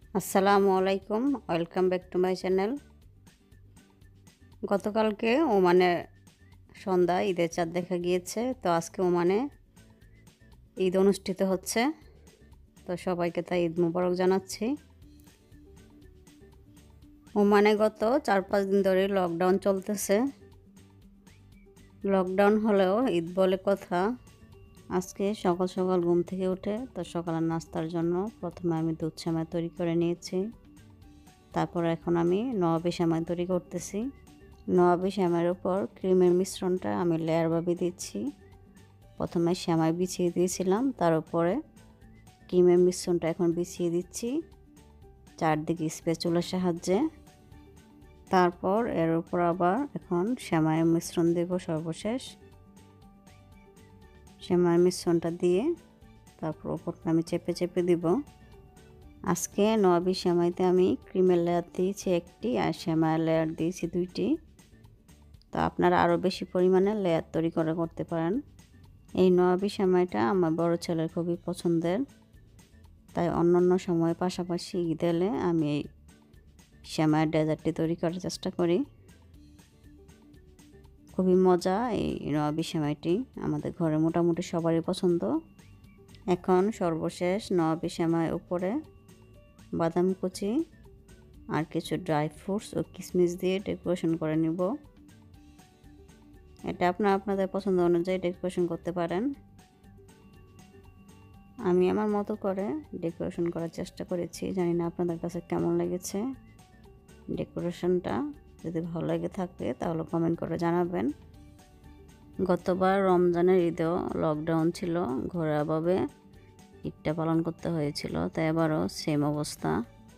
আসসালামু আলাইকুম, welcome back to my channel. গতকালকে ওমানে সন্ধ্যায় ঈদের চাঁদ দেখা গিয়েছে। তো আজকে ওমানে ঈদ অনুষ্ঠিত হচ্ছে। তো সবাইকে তাই ঈদ মুবারক জানাচ্ছি। ওমানে গত 4-5 দিন ধরে লকডাউন চলতেছে। লকডাউন হলেও ঈদ বলে কথা। আজকে সকাল সকাল ঘুম থেকে উঠে তো সকালের নাস্তার জন্য প্রথমে আমি দুধ সেমাই তৈরি করে নিয়েছি। তারপর এখন আমি নবাবী সেমাই তৈরি করতেছি। নবাবী সেমাইয়ের উপর ক্রিমের মিশ্রণটা আমি লেয়ার ভাবে দিচ্ছি। প্রথমে সেমাই বিছিয়ে দিয়েছিলাম, তার উপরে ক্রিমের মিশ্রণটা এখন বিছিয়ে দিচ্ছি চারদিকে স্প্যাচুলার সাহায্যে। তারপর এর উপর আবার এখন সেমাইয়ের মিশ্রণ দেব। সর্বশেষ সেমাইয়ের মিশ্রণটা দিয়ে তারপর উপরটা আমি চেপে চেপে দিব। আজকে নবাবী সেমাইতে আমি ক্রিমের লেয়ার দিয়েছি একটি আর সেমাইয়ের লেয়ার দিয়েছি 2টি। তো আপনারা আরও বেশি পরিমাণে লেয়ার তৈরি করে করতে পারেন। এই নবাবী সেমাইটা আমার বড় ছেলের খুবই পছন্দের, তাই অন্যান্য সময় পাশাপাশি ঈদ এলে আমি এই সেমাইয়ের ডেজার্টটি তৈরি করার চেষ্টা করি। খুবই মজা এই নবাবী সেমাইটি, আমাদের ঘরে মোটামুটি সবারই পছন্দ। এখন সর্বশেষ নবাবী সেমাইয়ের উপরে বাদাম কুচি আর কিছু ড্রাই ফ্রুটস ও কিশমিশ দিয়ে ডেকোরেশন করে নিব। এটা আপনাদের পছন্দ অনুযায়ী ডেকোরেশন করতে পারেন। আমি আমার মতো করে ডেকোরেশন করার চেষ্টা করেছি, জানি না আপনাদের কাছে কেমন লেগেছে ডেকোরেশনটা। যদি ভালো লেগে থাকে তাহলে কমেন্ট করে জানাবেন। গতবার রমজানের ঈদেও লকডাউন ছিল, ঘরোয়াভাবে ঈদটা পালন করতে হয়েছিল, তাই এবারও সেম অবস্থা।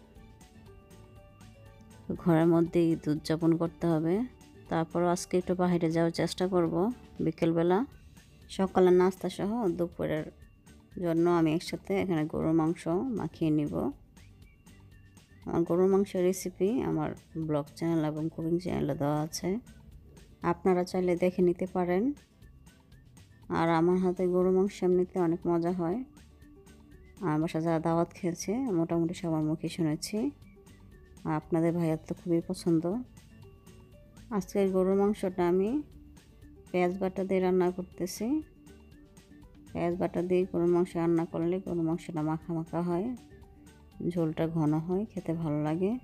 ঘরের মধ্যে ঈদ উদযাপন করতে হবে। তারপরও আজকে একটু বাইরে যাওয়ার চেষ্টা করব বিকেলবেলা। সকালের নাস্তা সহ দুপুরের জন্য আমি একসাথে এখানে গরুর মাংস মাখিয়ে নিব। আমার গরুর মাংসের রেসিপি আমার ব্লগ চ্যানেল এবং কুকিং চ্যানেলে দেওয়া আছে, আপনারা চাইলে দেখে নিতে পারেন। আর আমার হাতে গরুর মাংস এমনিতে অনেক মজা হয়। আমার বাসায় যারা দাওয়াত খেয়েছে মোটামুটি সবার মুখে শুনেছি, আপনাদের ভাইয়ার তো খুবই পছন্দ। আজকের গরুর মাংসটা আমি পেঁয়াজ বাটা দিয়ে রান্না করতেছি। পেঁয়াজ বাটা দিয়ে গরুর মাংস রান্না করলে গরুর মাংসটা মাখা মাখা হয়, ঝোলটা ঘন হয়, খেতে ভালো লাগে।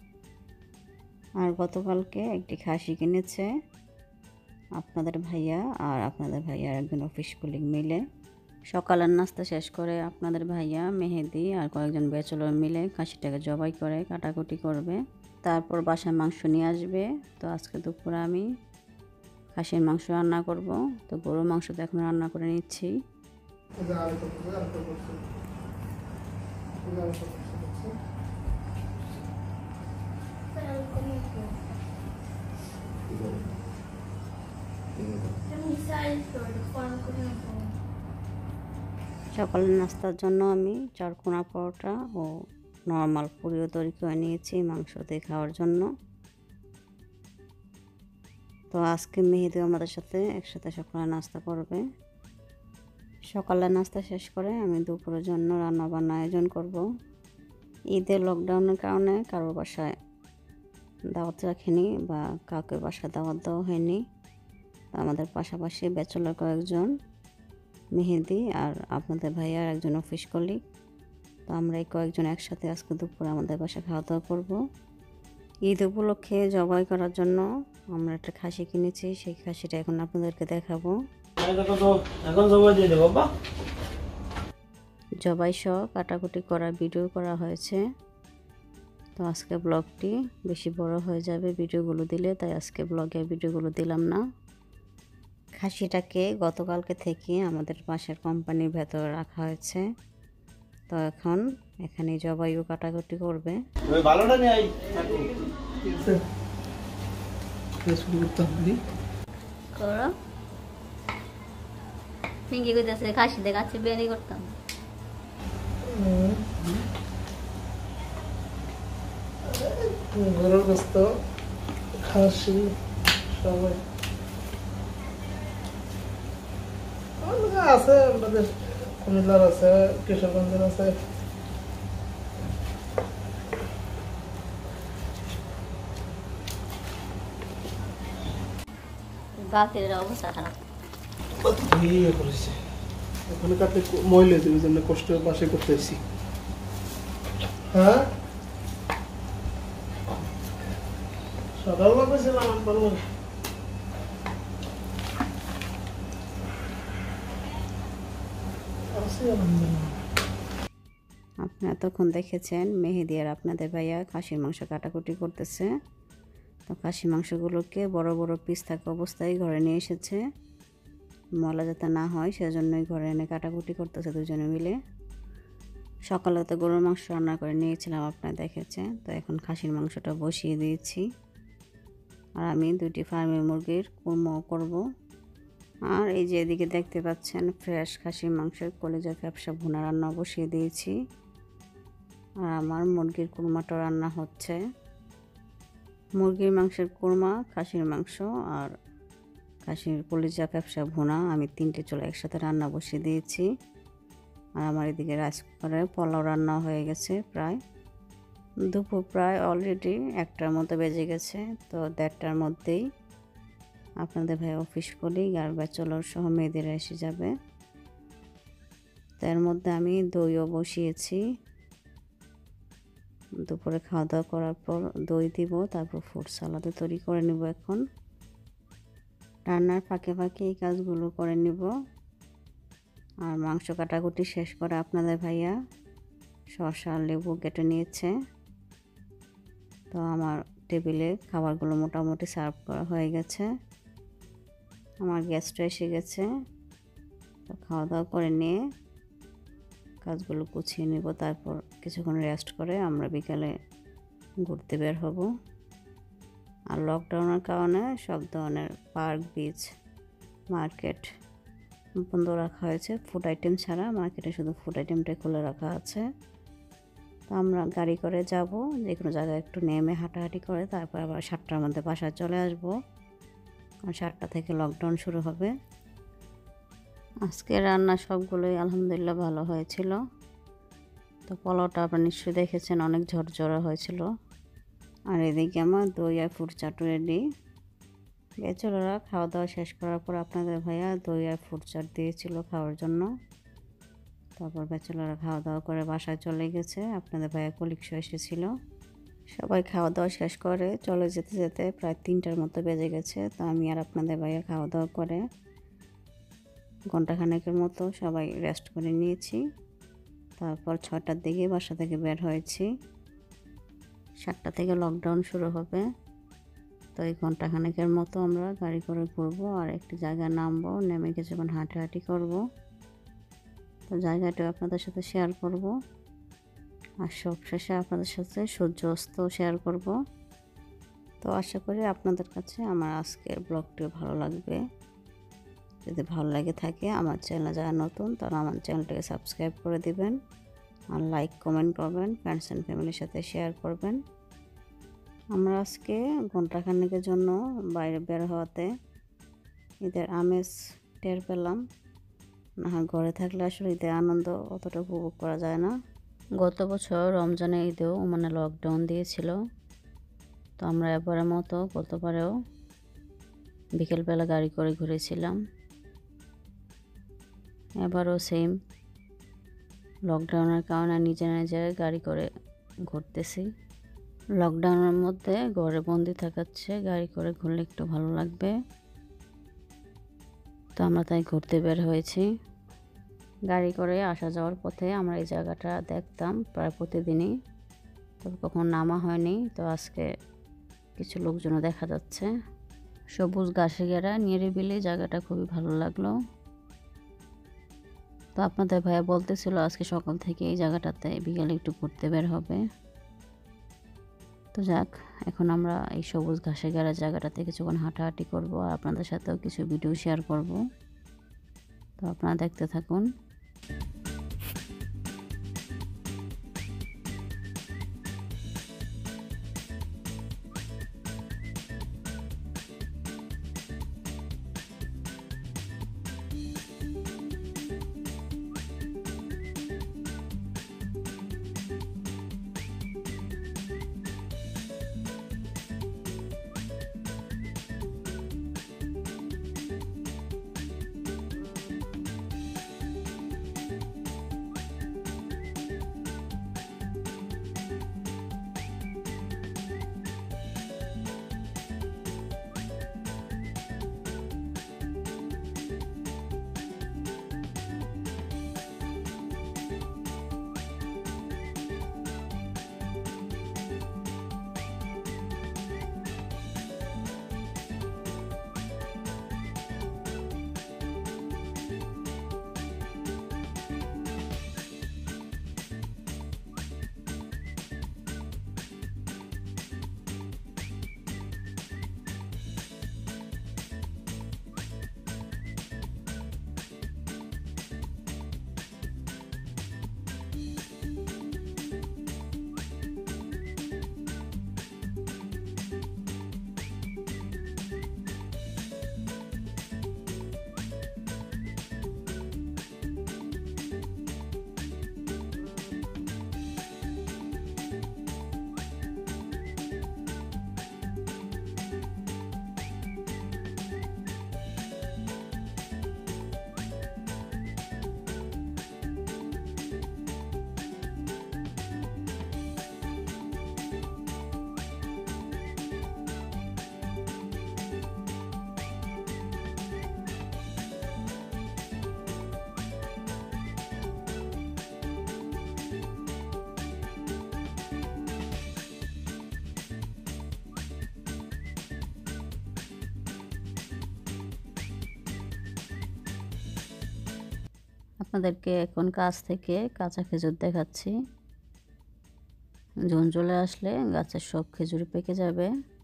আর গতকালকে একটি খাসি কিনেছে আপনাদের ভাইয়া আর আপনাদের ভাইয়ার একজন অফিস কলিগ মিলে। সকালের নাস্তা শেষ করে আপনাদের ভাইয়া, মেহেদি আর কয়েকজন ব্যাচেলর মিলে খাসিটাকে জবাই করে কাটাকুটি করবে, তারপর বাসায় মাংস নিয়ে আসবে। তো আজকে দুপুরে আমি খাসির মাংস রান্না করব। তো গরুর মাংস তো এখন রান্না করে নিচ্ছি। সকালের নাস্তার জন্য আমি চারকোনা পরোটা ও নর্মাল পুরিও তৈরি করে নিয়েছি মাংস দিয়ে খাওয়ার জন্য। তো আজকে মেহেদিও আমাদের সাথে একসাথে সকালে নাস্তা করবে। সকালের নাস্তা শেষ করে আমি দুপুরের জন্য রান্না বান্না আয়োজন করব। ঈদের লকডাউনের কারণে কারোর বাসায় দাওয়াত রাখিনি বা কাউকে বাসায় দাওয়াত দেওয়া হয়নি। তো আমাদের পাশাপাশি ব্যাচেলর কয়েকজন, মেহেদি আর আপনাদের ভাইয়ার একজন অফিস কলিগ, তো আমরা এই কয়েকজন একসাথে আজকে দুপুরে আমাদের বাসায় খাওয়া দাওয়া করবো। ঈদ উপলক্ষে জবাই করার জন্য আমরা একটা খাসি কিনেছি, সেই খাসিটা এখন আপনাদেরকে দেখাবো। জবাই সহ কাটাকুটি করা ভিডিও করা হয়েছে। তো আজকে ব্লগটি বেশি বড় হয়ে যাবে ভিডিওগুলো দিলে, তাই আজকে ব্লগে ভিডিওগুলো দিলাম না। খাসিটাকে গতকালকে থেকে আমাদের পাশের কোম্পানির ভেতরে রাখা হয়েছে। তো এখন এখানে জবাই ও কাটাকুটি করবে। খাসি দেখাচ্ছে বিরিয়ানি করতাম। গরুর গোস্ত, খাসি সবাই আছে, আমাদের কুমিল্লার আছে, কিশোরগঞ্জের আছে। বাতির অবস্থা খারাপ। ইয়ে করেছে ওখানে কাটলে ময়লা দেবে জন্য কষ্ট পাশে করতে এসেছি। হ্যাঁ সকাল লাগতেছিলাম আপনি এতক্ষণ দেখেছেন মেহেদি আর আপনাদের ভাইয়া খাসির মাংস কাটাকুটি করতেছে। তো খাসি মাংসগুলোকে বড় বড় পিস থাকা অবস্থায় ঘরে নিয়ে এসেছে, ময়লা যাতে না হয় সেজন্যই ঘরে এনে কাটাকুটি করতেছে দুজনে মিলে। সকালে তো গরুর মাংস রান্না করে নিয়েছিলাম, আপনারা দেখেছেন। তো এখন খাসির মাংসটা বসিয়ে দিয়েছি, আর আমি 2টি ফার্মি মুরগির কুরমা করব। আর এই যে এদিকে দেখতে পাচ্ছেন ফ্রেশ খাসির মাংসের কলিজা ক্যাপসা ভুনা রান্না বসিয়ে দিয়েছি, আর আমার মুরগির কুরমাটা রান্না হচ্ছে। মুরগির মাংসের কুরমা, খাসির মাংস আর খাসির কলিজা ক্যাপসা ভুনা আমি 3টে চুলা একসাথে রান্না বসিয়ে দিয়েছি। আর আমার এদিকে রাইস কুকারে পোলাও রান্না হয়ে গেছে প্রায়। দুপুর প্রায় অলরেডি 1টার মতো বেজে গেছে। তো 1:30টার মধ্যেই আপনাদের ভাই অফিস কলিগ আর ব্যাচেলর সহ মেয়েদেরা এসে যাবে। তার মধ্যে আমি দইও বসিয়েছি। দুপুরে খাওয়া দাওয়া করার পর দই দিব, তারপর ফ্রুট সালাদও তৈরি করে নেব। এখন রান্নার ফাঁকে ফাঁকে এই কাজগুলো করে নেব। আর মাংস কাটাকুটি শেষ করে আপনাদের ভাইয়া শসা লেবু কেটে নিয়েছে। তো আমার টেবিলে খাবারগুলো মোটামুটি সার্ভ করা হয়ে গেছে। আমার গেস্টও এসে গেছে। তো খাওয়া দাওয়া করে নিয়ে কাজগুলো গুছিয়ে নেব, তারপর কিছুক্ষণ রেস্ট করে আমরা বিকালে ঘুরতে বের হব। আর লকডাউনের কারণে সব ধরনের পার্ক, বিচ, মার্কেট বন্ধ রাখা হয়েছে। ফুড আইটেম ছাড়া মার্কেটে শুধু ফুড আইটেমটাই খুলে রাখা আছে। তো আমরা গাড়ি করে যাব, যে কোনো জায়গায় একটু নেমে হাঁটাহাঁটি করে তারপর আবার 7টার মধ্যে বাসায় চলে আসব, কারণ 7টা থেকে লকডাউন শুরু হবে। আজকে রান্না সবগুলোই আলহামদুলিল্লাহ ভালো হয়েছিল। তো পোলাওটা আপনারা নিশ্চয়ই দেখেছেন, অনেক ঝরঝরা হয়েছিল। আর এদিকে আমার দই আর ফ্রুট চাট রেডি। বেচারারা খাওয়া দাওয়া শেষ করার পর আপনাদের ভাইয়া দই আর ফ্রুট চাট দিয়েছিল খাওয়ার জন্য। তারপর বেচারারা খাওয়া দাওয়া করে বাসায় চলে গেছে। আপনাদের ভাইয়া কলিগসও এসেছিল। সবাই খাওয়া দাওয়া শেষ করে চলে যেতে যেতে প্রায় 3টার মতো বেজে গেছে। তো আমি আর আপনাদের ভাইয়া খাওয়া দাওয়া করে ঘন্টাখানেকের মতো সবাই রেস্ট করে নিয়েছি। তারপর 6টার দিকে বাসা থেকে বের হয়েছি। 7টা থেকে লকডাউন শুরু হবে। তো এই ঘন্টাখানেকের মতো আমরা গাড়ি করে ঘুরবো আর একটি জায়গায় নামবো, নেমে কিছুক্ষণ হাঁটাহাঁটি করব। তো জায়গাটা আপনাদের সাথে শেয়ার করব, আর সবশেষে আপনাদের সাথে সূর্য অস্ত শেয়ার করব। তো আশা করি আপনাদের কাছে আমার আজকের ব্লগটি ভালো লাগবে। যদি ভালো লাগে থাকে আমার চ্যানেলে যারা নতুন তারা আমার চ্যানেলটাকে সাবস্ক্রাইব করে দিবেন, আর লাইক কমেন্ট করবেন, ফ্রেন্ডস অ্যান্ড ফ্যামিলির সাথে শেয়ার করবেন। আমরা আজকে ঘন্টাখানেকের জন্য বাইরে বের হওয়াতে ঈদের আমেজ টের পেলাম। না হয় ঘরে থাকলে আসলে ঈদের আনন্দ অতটা উপভোগ করা যায় না। গত বছর রমজানের ঈদেও মানে লকডাউন দিয়েছিল। তো আমরা এবারের মতো গতবারেও বিকেলবেলা গাড়ি করে ঘুরেছিলাম। এবারও সেম লকডাউনের কারণে নিজে নিজে গাড়ি করে ঘুরতেছি। লকডাউনের মধ্যে ঘরে বন্দি থাকাচ্ছে, গাড়ি করে ঘুরলে একটু ভালো লাগবে। তো আমরা তাই ঘুরতে বের হয়েছি। গাড়ি করে আসা যাওয়ার পথে আমরা এই জায়গাটা দেখতাম প্রায় প্রতিদিনই, তবে কখনো নামা হয়নি। তো আজকে কিছু লোকজনও দেখা যাচ্ছে। সবুজ ঘাসে ঘেরা নিরিবিলি জায়গাটা খুবই ভালো লাগলো। তো আপনাদের ভাইয়া বলতেছিল আজকে সকাল থেকে এই জায়গাটাতে বিকেলে একটু ঘুরতে বের হবে। তো যাক, এখন আমরা এই সবুজ ঘাসে ঘেরা জায়গাটাতে কিছুক্ষণ হাঁটাহাঁটি করব, আর আপনাদের সাথেও কিছু ভিডিও শেয়ার করব। তো আপনারা দেখতে থাকুন। আপনাদেরকে এখন কাছ থেকে কাঁচা খেজুর দেখাচ্ছি। জুন চলে আসলে গাছের সব খেজুর পেকে যাবে।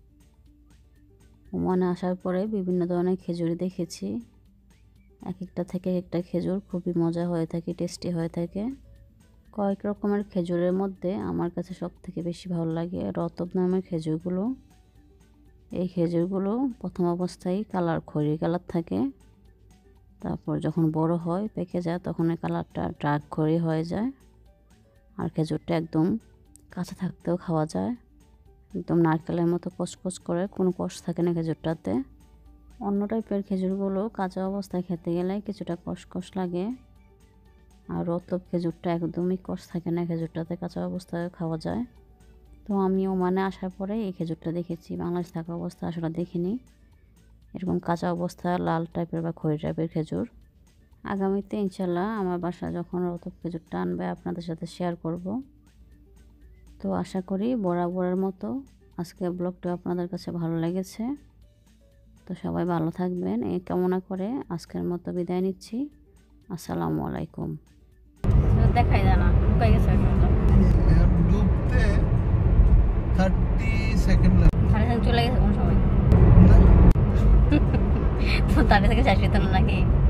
ওমানে আসার পরে বিভিন্ন ধরনের খেজুরি দেখেছি। এক একটা থেকে একটা খেজুর খুবই মজা হয়ে থাকে, টেস্টি হয়ে থাকে। কয়েক রকমের খেজুরের মধ্যে আমার কাছে সব থেকে বেশি ভালো লাগে রতব নামের খেজুরগুলো। এই খেজুরগুলো প্রথম অবস্থায় কালার খয়েরি কালার থাকে, তারপর যখন বড় হয় পেকে যায় তখন এই কালারটা ডার্ক খয়েরি হয়ে যায়। আর খেজুরটা একদম কাঁচা থাকতেও খাওয়া যায়, একদম নারকেলের মতো কচকচ করে, কোনো কষ থাকে না খেজুরটাতে। অন্য টাইপের খেজুরগুলো কাঁচা অবস্থায় খেতে গেলে কিছুটা কষকষ লাগে, আর রতব খেজুরটা একদমই কষ থাকে না, খেজুরটাতে কাঁচা অবস্থায় খাওয়া যায়। তো আমি ওমানে আসার পরে এই খেজুরটা দেখেছি, বাংলাদেশ থাকা অবস্থা আসলে দেখিনি এরকম কাঁচা অবস্থা লাল টাইপের বা খয়েরি টাইপের খেজুর। আগামীতে ইনশাল্লাহ আমার বাসা যখন রতব খেজুরটা আনবে আপনাদের সাথে শেয়ার করব। তো আশা করি বরাবরের মতো আজকের ব্লগটা আপনাদের কাছে ভালো লেগেছে। তো সবাই ভালো থাকবেন এই কামনা করে আজকের মতো বিদায় নিচ্ছি। আসসালামু আলাইকুম। দেখাই যায় না, ঢুকে গেছে ডুবতে 30 সেকেন্ড চলে গেছে কোন সময় তো তাদের থেকে শেষ হতো না নাকি?